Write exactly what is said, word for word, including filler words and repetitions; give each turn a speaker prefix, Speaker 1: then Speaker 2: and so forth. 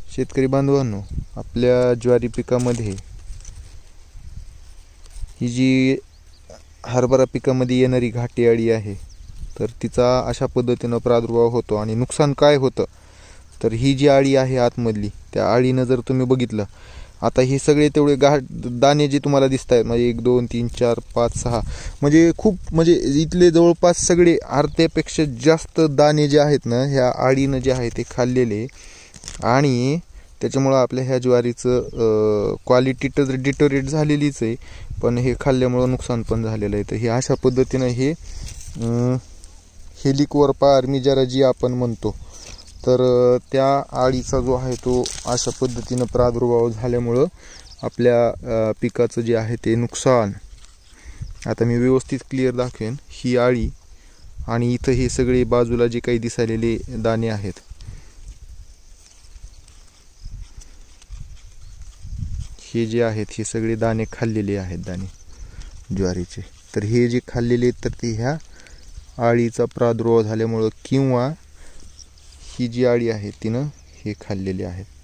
Speaker 1: शेतकरी बांधवांनो, आपल्या ज्वारी पिकामध्ये ही जी हरभरा पिकामध्ये येणारी घाटी अळी आहे, तर तिचा अशा पद्धतीनं प्रादुर्भाव होतो. आणि नुकसान काय होतं तर ही जी अळी आहे आतमधली, त्या अळीनं जर तुम्ही बघितलं, आता हे सगळे तेवढे घाट दाणे जे तुम्हाला दिसत आहेत, म्हणजे एक दोन तीन चार पाच सहा, म्हणजे खूप, म्हणजे इथले जवळपास सगळे अर्ध्यापेक्षा जास्त दाणे जे आहेत ना, ह्या अळीनं जे आहे ते खाल्लेले. आणि त्याच्यामुळं आपल्या ह्या ज्वारीचं क्वालिटी तर डिटोरेट झालेलीच आहे, पण हे खाल्ल्यामुळं नुकसान पण झालेलं आहे. तर हे अशा पद्धतीनं हे हेलिकोवर्पा आर्मिजारा जी आपण म्हणतो, तर त्या अळीचा जो आहे तो अशा पद्धतीनं प्रादुर्भाव झाल्यामुळं आपल्या पिकाचं जे आहे ते नुकसान. आता मी व्यवस्थित क्लिअर दाखवेन. ही अळी आणि इथं हे सगळे बाजूला जे काही दिसायलेले दाणे आहेत, हे जे आहेत हे सगळे दाणे खाल्लेले आहेत, दाणे ज्वारीचे. तर हे जे खाल्लेले आहेत तर ते ह्या अळीचा प्रादुर्भाव झाल्यामुळं किंवा ही जी अळी आहे तिनं हे खाल्लेले आहेत.